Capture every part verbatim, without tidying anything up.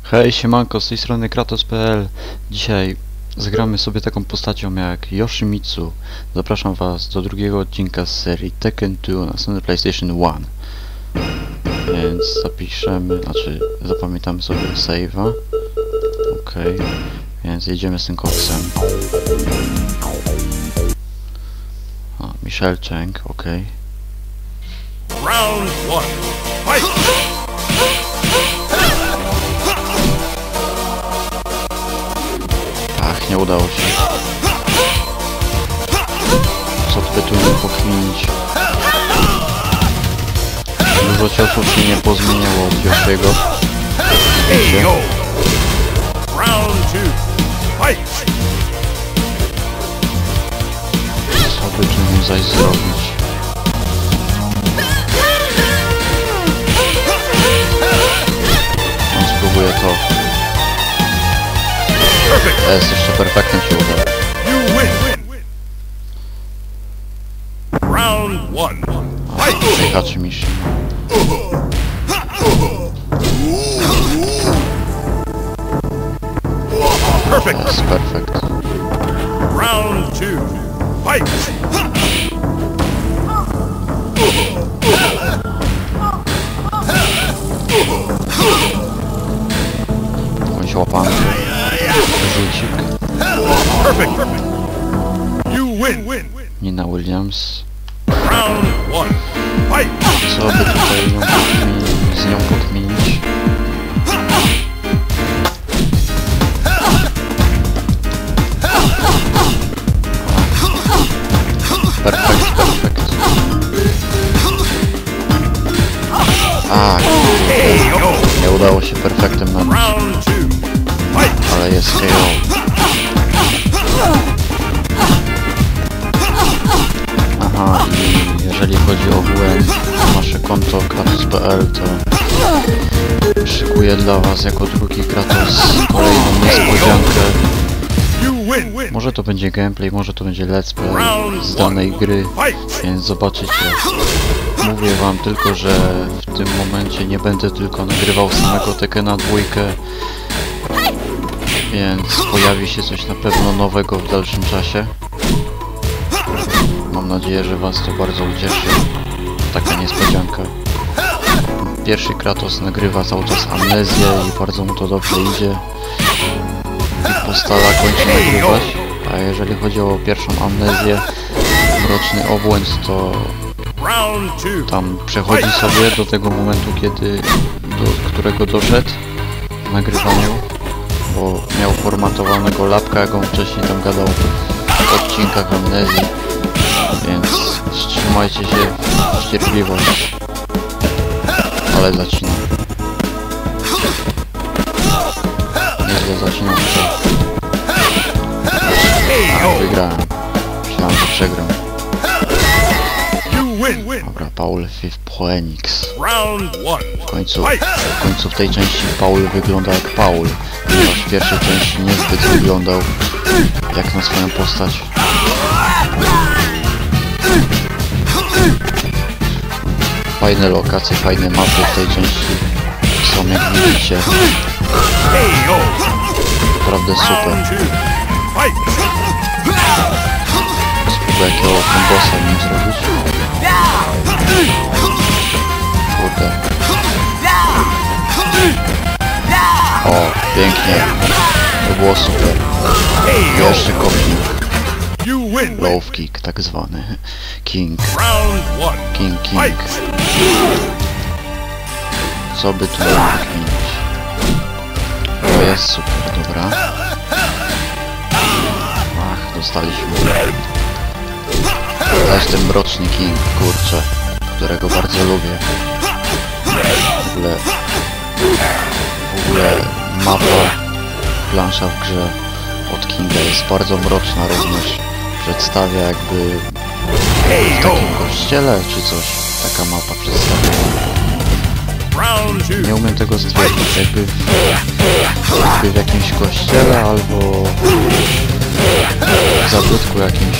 Hej, siemanko, z tej strony Kratos kropka p l. Dzisiaj zagramy sobie taką postacią jak Yoshimitsu. Zapraszam was do drugiego odcinka z serii Tekken dwa na następny PlayStation jeden. Więc zapiszemy, znaczy zapamiętamy sobie save'a. Okej, okay. Więc jedziemy z tym koksem. O, Michelle Cheng, okej. Okay. Round one, fight! Ach, nie udało się. Co by tu nie pokminić? Dużo ciosów się nie pozmieniało od Yoshiego. Wiecie? Co by tu mu zaś zrobić? On spróbuje to. Jest jeszcze perfektem się udało. Wyhaczy mi się. Jest perfekt. Round two, fight! Bądź łapany. Rzucik. Nina Williams. Co by tutaj ją pokminić, z nią pokminić? Perfekt, perfekt. A, nie udało się perfektem nabić. Ale jest K O. Aha, i jeżeli chodzi o W M, nasze konto Kratos kropka p l, to szykuję dla was jako drugi Kratos kolejną niespodziankę. Może to będzie gameplay, może to będzie let's play z danej gry, więc zobaczycie. Mówię wam tylko, że w tym momencie nie będę tylko nagrywał samego Tekkena dwójkę, więc pojawi się coś na pewno nowego w dalszym czasie. Mam nadzieję, że was to bardzo ucieszy. Taka niespodzianka. Pierwszy Kratos nagrywa cały czas amnezję i bardzo mu to dobrze idzie. I postala kończy nagrywać. A jeżeli chodzi o pierwszą amnezję, mroczny obłęd, to tam przechodzi sobie do tego momentu, kiedy do którego doszedł w nagrywaniu, bo miał formatowanego lapka, jak on wcześniej tam gadał w odcinkach amnezji, więc wstrzymajcie się w cierpliwość, ale zaczynam. Nieźle zaczynam to. A, wygrałem. Myślałem, że przegram. Dobra, Paul Phoenix. W końcu, w końcu w tej części Paul wygląda jak Paul, ponieważ w pierwszej części niezbyt wyglądał jak na swoją postać. Fajne lokacje, fajne mapy w tej części są, jak widzicie. Naprawdę super. Spróbuję jakiego kombosa nim zrobić. Kurde. O, pięknie. To było super. Jeszcze kopnik. Low kick, tak zwany. King. King, king. Co by tu kminić? To jest super, dobra. Ach, dostaliśmy. Też ten mroczny king, kurczę, którego bardzo lubię. W ogóle... W ogóle mapa, plansza w grze od Kinga jest bardzo mroczna również. Przedstawia jakby w takim kościele czy coś. Taka mapa przedstawia. Nie umiem tego stwierdzić, jakby w, jakby w jakimś kościele albo w zabytku jakimś.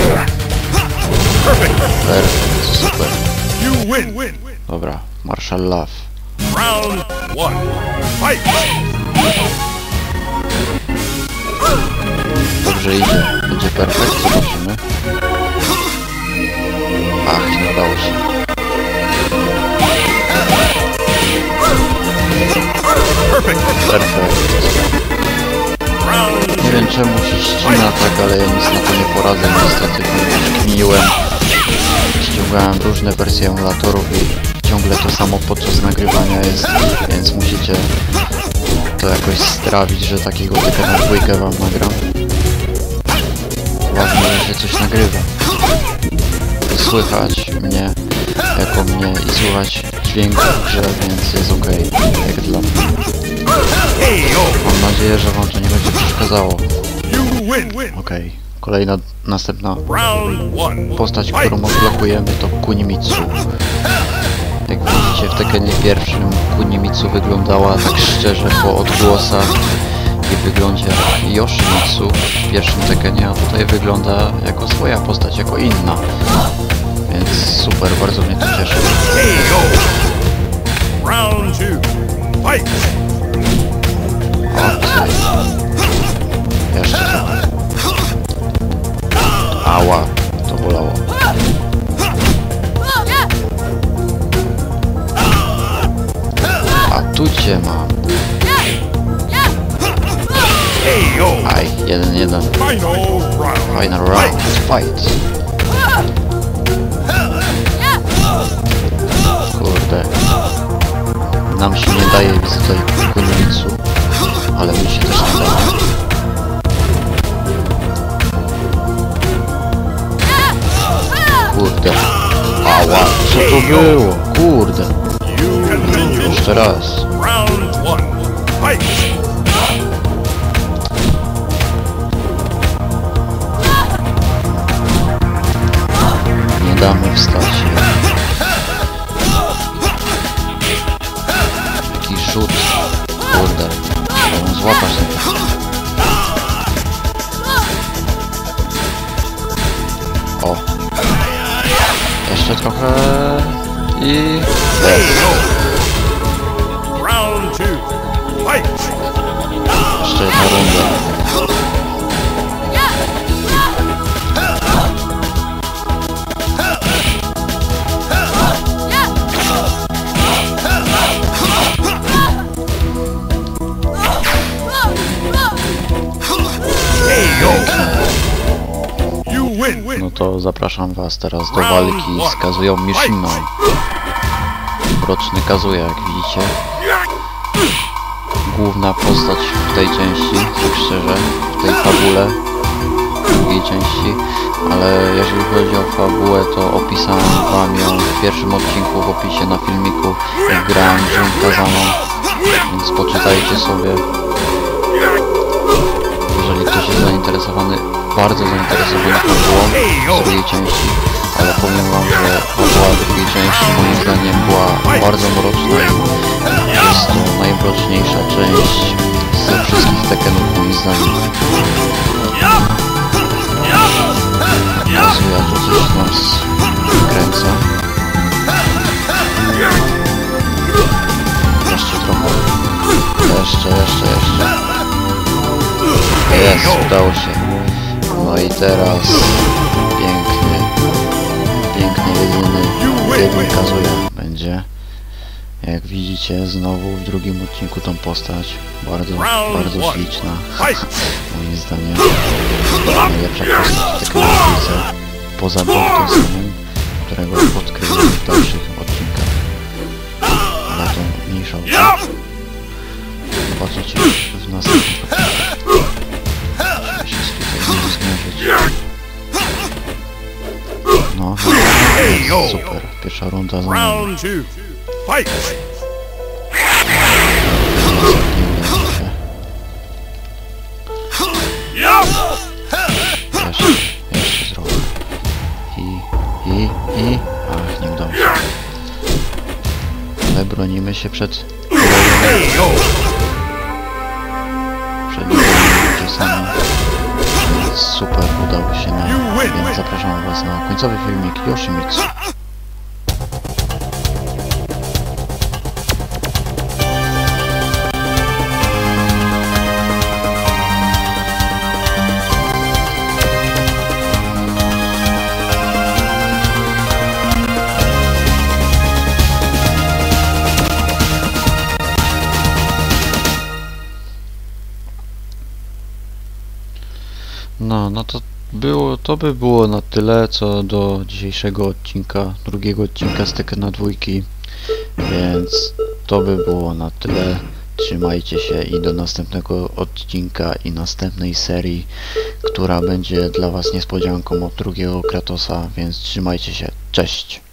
Perfekt, super. Dobra, Marshall Love. Round one, fight! że idzie. Będzie perfekt, zobaczymy. Ach, nie udało się. Perfekt. Nie wiem czemu się ścina tak, ale ja nic na to nie poradzę. Niestety kminiłem. Ściągałem różne wersje emulatorów i ciągle to samo podczas nagrywania jest, więc musicie to jakoś strawić, że takiego tyka na dwójkę wam nagram. Ważne, że się coś nagrywa. I słychać mnie jako mnie i słychać dźwięk w grze, więc jest ok, jak dla mnie. Mam nadzieję, że wam to nie będzie przeszkadzało. Ok, kolejna, następna postać, którą odblokujemy, to Kunimitsu. Jak widzicie, w Tekkenie pierwszym Kunimitsu wyglądała tak szczerze po odgłosach i wyglądzie Yoshimitsu w pierwszym Tekkenie, a tutaj wygląda jako swoja postać, jako inna. Więc super, bardzo mnie to cieszy. Round two. Fight. Okay. Jeszcze trochę. Ała, to bolało. A tu cię mam. Aj, jeden, jeden. Final round. Fight. Kurde. Nam się nie daje, widzę tutaj Kunimitsu. Ale mi się też nie daje. Kurde. Ała, co to było? Kurde. Jeszcze raz. Nie damy wstać. Jaki rzut. Kurde. Trzeba złapać ten. O. Jeszcze trochę i... Jeszcze jedna runda. No to zapraszam was teraz do walki z Kazują Mishiną. Mroczny Kazuya, jak widzicie. Główna postać w tej części, tak szczerze, w tej fabule, w drugiej części, ale jeżeli chodzi o fabułę, to opisałem wam ją w pierwszym odcinku, w opisie na filmiku, jak grałem Jin Kazaną, więc poczytajcie sobie. Jeżeli ktoś jest zainteresowany, bardzo zainteresowany fabułą z drugiej części, ale powiem wam, że fabuła drugiej części moim zdaniem była bardzo mroczna. Jest to najmroczniejsza część ze wszystkich Tekkenów moim zdaniem. Kazuya tu coś nas kręca. Jeszcze trochę. Jeszcze, jeszcze, jeszcze. Jest, udało się. No i teraz piękny, piękny, jedyny, jedyny Kazuya będzie. Jak widzicie, znowu w drugim odcinku tą postać. Bardzo, bardzo śliczna. Moim zdaniem najlepsza postać w takiej różnicy. Poza Boltem samym, którego odkryliśmy w dalszych odcinkach. Ale to mniejsza odcinka. Zobaczycie w następnym odcinku. No, no, super. Pierwsza runda za nami. Jeszcze, jeszcze zrobię. I, i, i... Ach, nie udało się. Ale bronimy się przed... Przed czasami. Super, udało się nam, więc zapraszam was na końcowy filmik Yoshimitsu. No, no to było, to by było na tyle co do dzisiejszego odcinka, drugiego odcinka z Tekkena dwójki, więc to by było na tyle. Trzymajcie się i do następnego odcinka i następnej serii, która będzie dla Was niespodzianką od drugiego Kratosa, więc trzymajcie się. Cześć!